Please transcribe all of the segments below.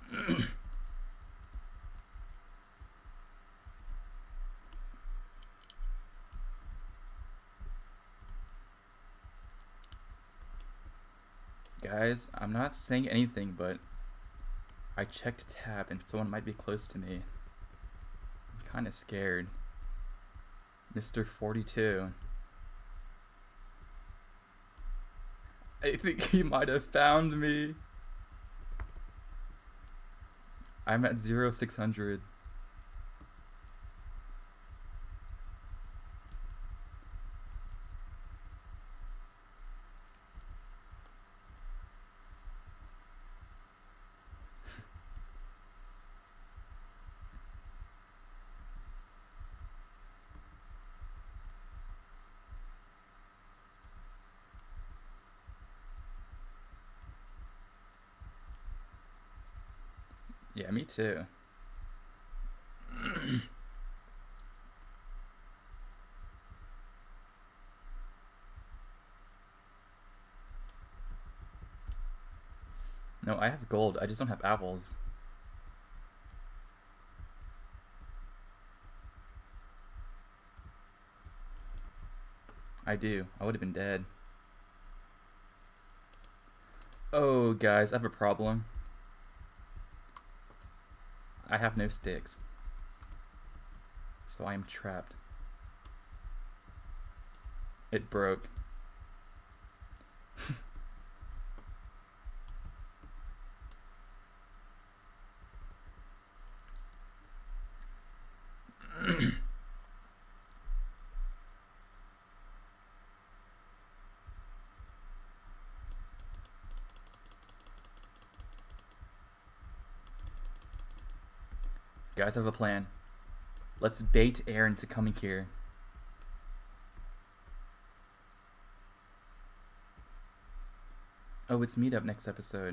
Guys, I'm not saying anything, but I checked tab and someone might be close to me. I'm kind of scared. Mr. 42. I think he might have found me. I'm at 0600. Yeah, me too. No, I have gold. I just don't have apples. I do. I would have been dead. Oh, guys, I have a problem. I have no sticks. So I am trapped. It broke. Guys, I have a plan. Let's bait Aaron to coming here. Oh, it's meetup next episode.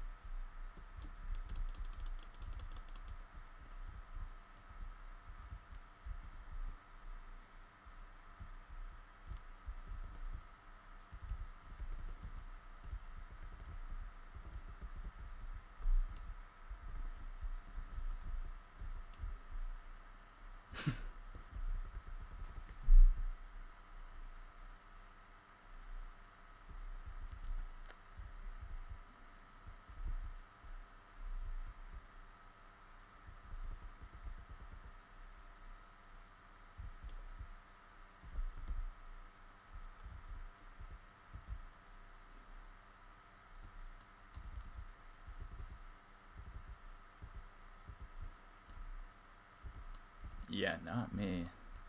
Yeah, not me.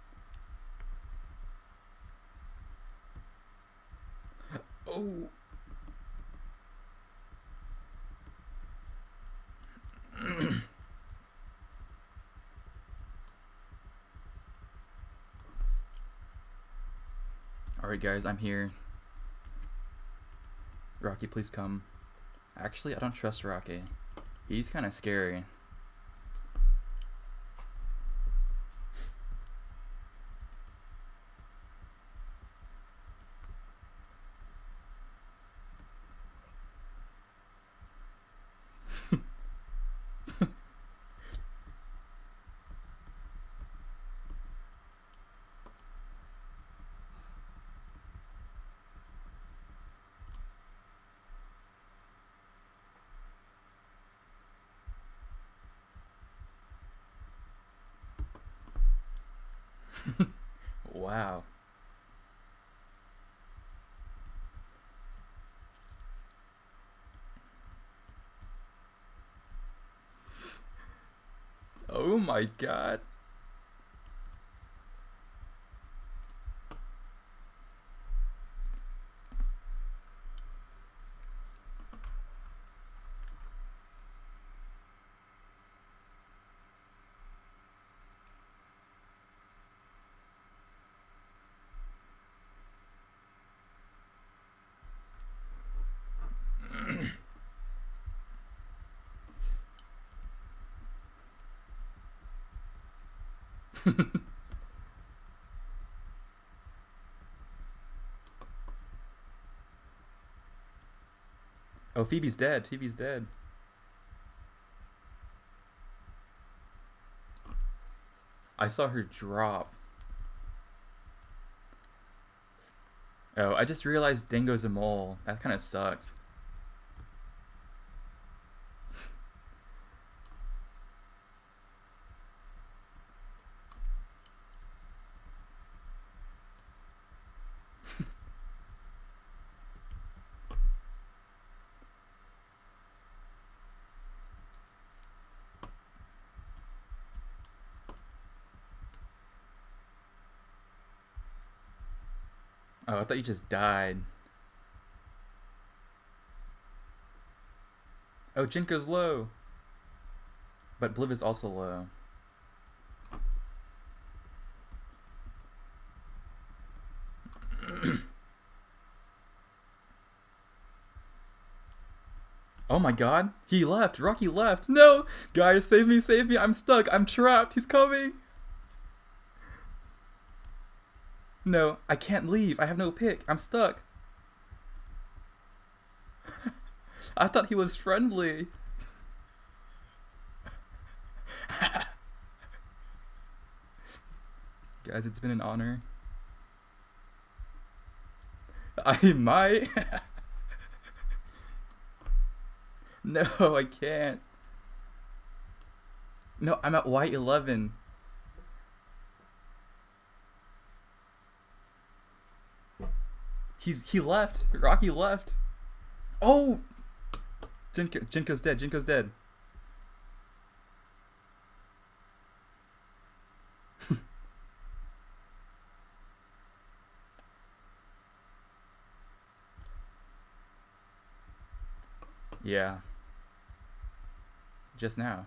Oh. Alright guys, I'm here. Rocky, please come. Actually, I don't trust Rocky. He's kind of scary. Wow. Oh my god. Oh, Phoebe's dead. Phoebe's dead. I saw her drop. Oh, I just realized Dingo's a mole. That kind of sucks. Oh, I thought you just died. Oh, Jinko's low. But Bliv is also low. Oh my god. He left. Rocky left. No! Guys, save me, save me. I'm stuck. I'm trapped. He's coming. No, I can't leave. I have no pick. I'm stuck. I thought he was friendly. Guys, it's been an honor. I might. No, I can't. No, I'm at white 11. He left. Rocky left. Oh! Jinko's dead. Jinko's dead. Yeah. Just now.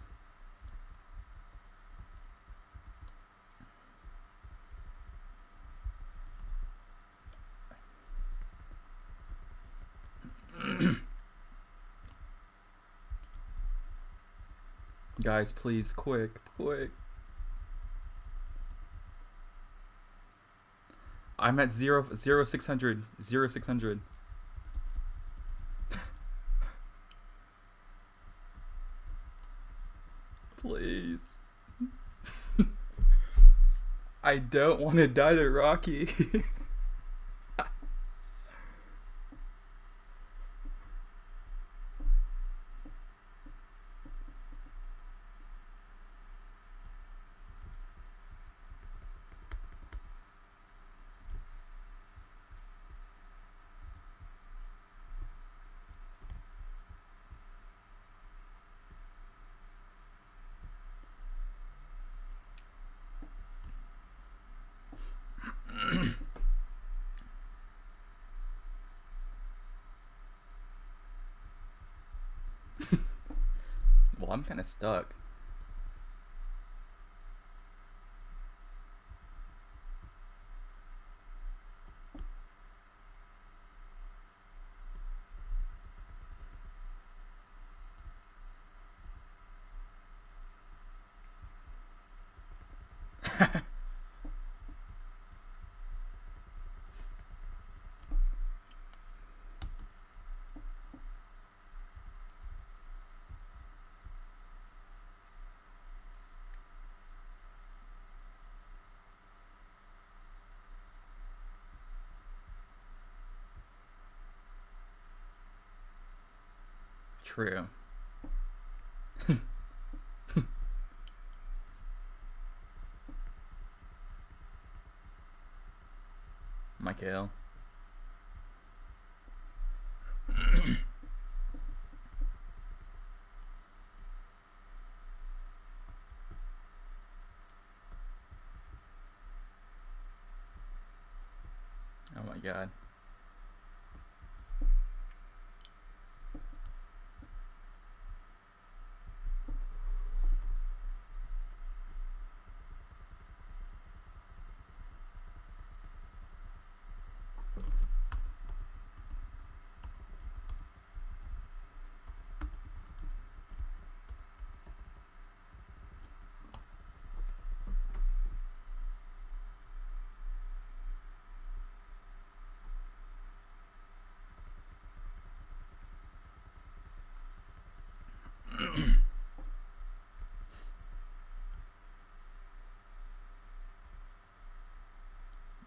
Guys, please, quick, quick. I'm at 600. Please. I don't want to die to Rocky. Well, I'm kind of stuck. True. Michael. Oh my god.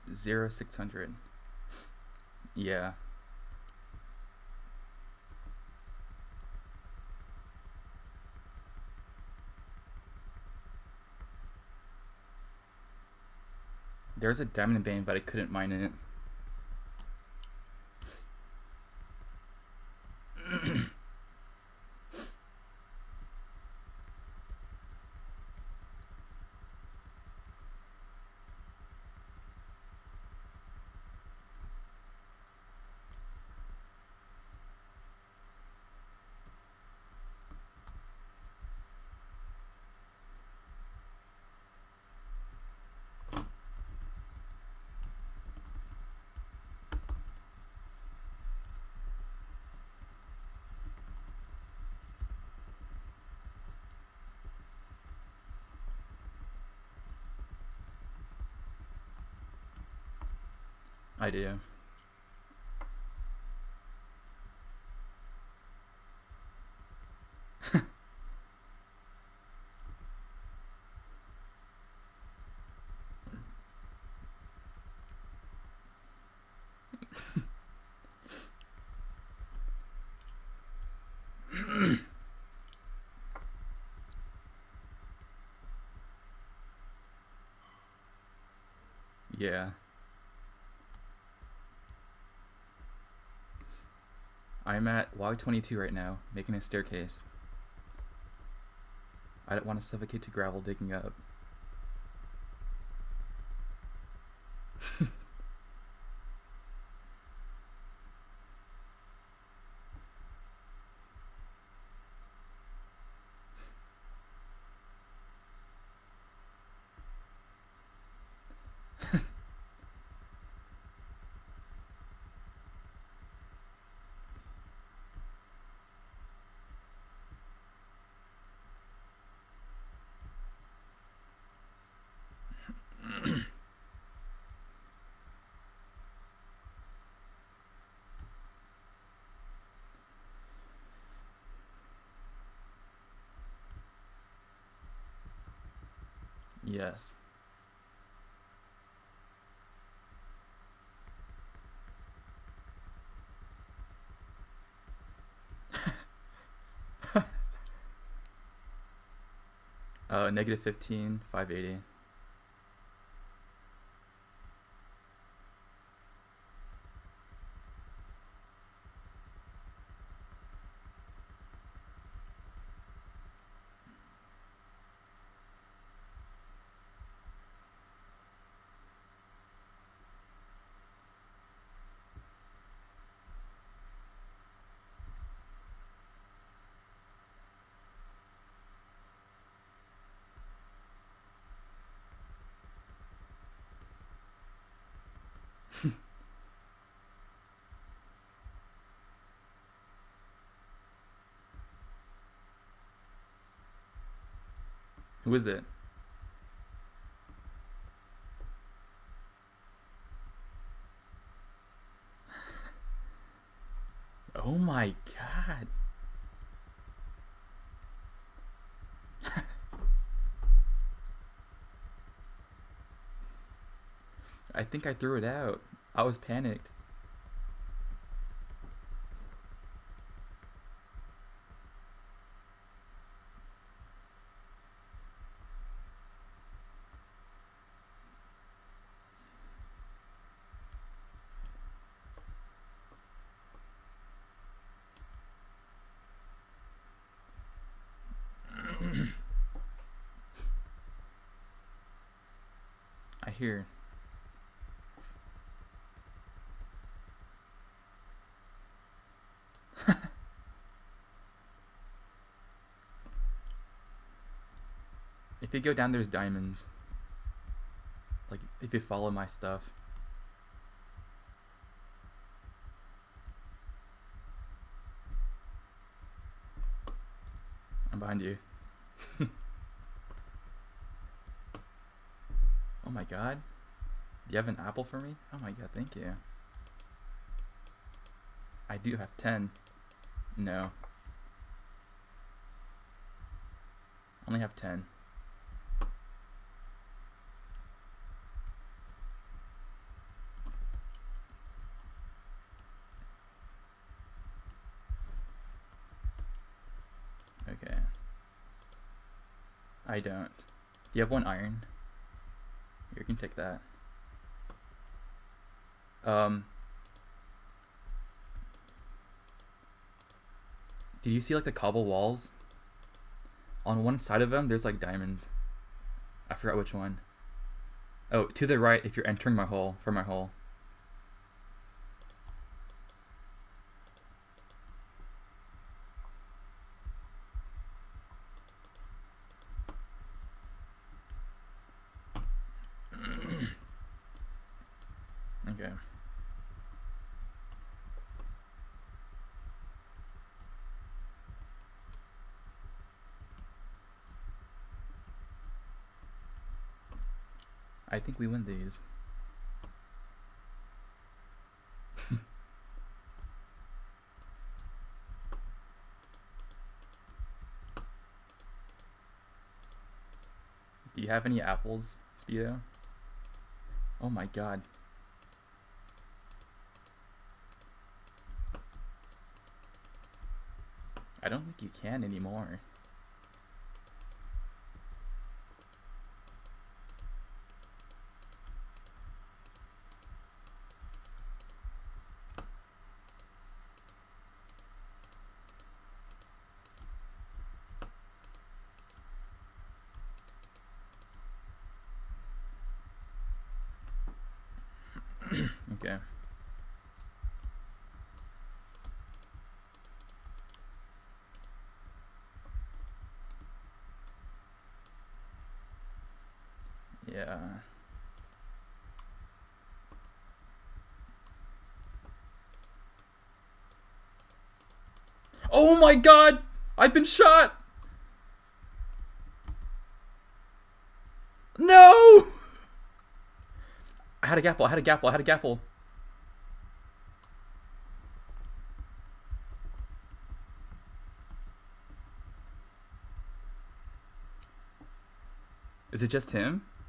0600. Yeah. There's a diamond vein, but I couldn't mine it. I do. Yeah. I'm at Y22 right now, making a staircase. I don't want to suffocate to gravel digging up. Yes. Negative 15, 580. Who is it? Oh my god. I think I threw it out. I was panicked. I hear. If you go down, there's diamonds. Like, if you follow my stuff. I'm behind you. Oh my god. Do you have an apple for me? Oh my god, thank you. I do have 10. No. Only have 10. I don't. Do you have 1 iron? You can take that. Did you see like the cobble walls? On one side of them, there's like diamonds. I forgot which one. Oh, to the right if you're entering my hole, from my hole. Okay. I think we win these. Do you have any apples, Speedo? Oh my god. I don't think you can anymore. Okay. Yeah. Oh my god! I've been shot! No! I had a gapple, I had a gapple, I had a gapple. Is it just him?